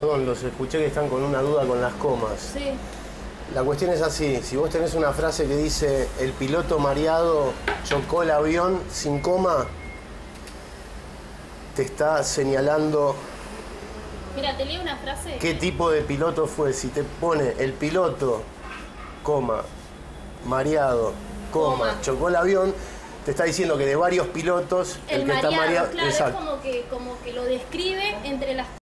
Perdón, los escuché que están con una duda con las comas. Sí. La cuestión es así, si vos tenés una frase que dice el piloto mareado chocó el avión sin coma, te está señalando Mira, te leo una frase. qué tipo de piloto fue. Si te pone el piloto, coma, mareado, coma, chocó el avión, te está diciendo que de varios pilotos El que está mareado, mareado. claro, Exacto. es como que lo describe entre las